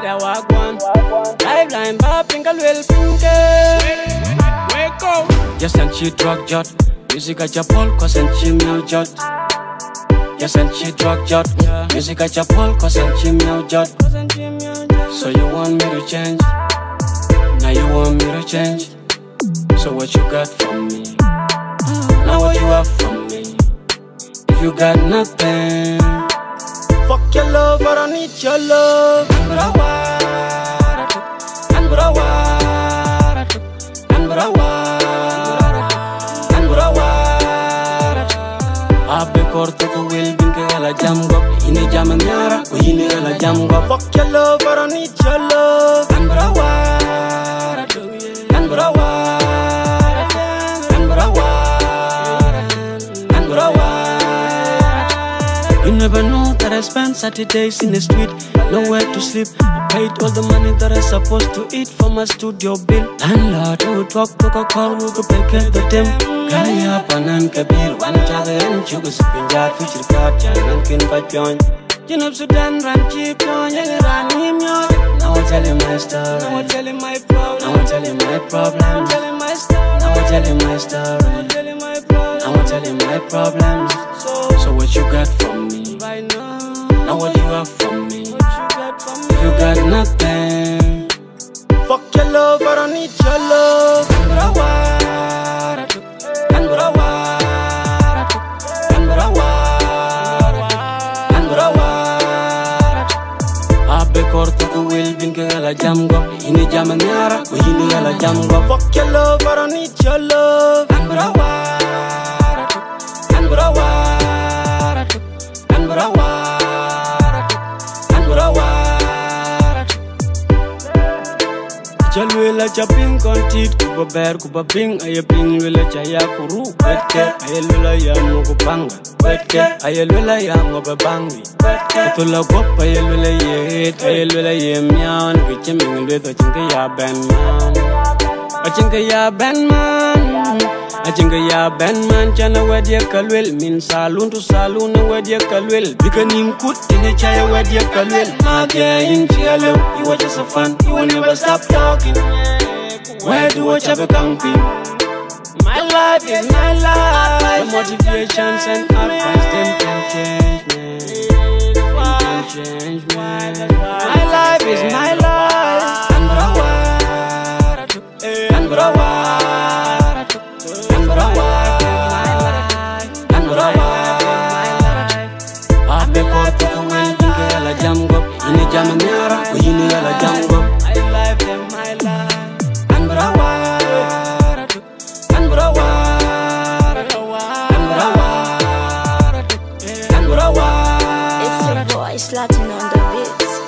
a walk one. Lifeline, popping, a little pink. Wake up. Just and she drug jot. Music at your pole, cause and she meow jot. Just and she drug jot. Music at your pole, cause and she meow jot. So you want me to change? Now you want me to change? So what you got from me? Now what you have from me? If you got nothing, fuck your love, I don't need your love. Abe korto ko will binke ala jamgo. Ini jaman nyara, ko ini ala jamgo. Fuck your love, I don't need your love. You never know that I spent Saturdays in the street, nowhere to sleep. I paid all the money that I supposed to eat for my studio bill. Landlord who talk to a call who could pay the them. Kaya panan kabir, one chale and sugar sipping jar, future card, and kin pajon. You know Sudan ran cheap, ran him your. Now I tell you my story. Now I tell you my problem. Now I tell you my problem. Tell you my story. Now I tell you my story. Now I tell you my problems. So what you got from me? Now what you have from me? If you got nothing, fuck your love, I don't need your love. Abe korto ko will binke ala jamgo. Ini jaman nyara, ko ini ala jamgo. Fuck your love, I don't need your love. Jalwela chaping kontit kuba ber kuba ping ayaping wela chaya kuru wetke ayelwela ya mukupanga wetke ayelwela ya ngobabangi tula gop ayelwela ye ayelwela ye myan kichiming lweto chinga ya ben man achinga ya ben man achinga ya ben man chana wedya kalwel min salun to salun wedya kalwel bikanim kut tine chaya wedya kalwel magya in chialo you were just a fun you will never stop talking. Where do I ever come from? My life is my life. The motivations and advice them can change me. Them can change me. My life is my life. Abe korto ko will binke ala jamgo. Ini jaman nyara, ko ini ala jamgo. My life is my life. It's your boy Slatin on the beats.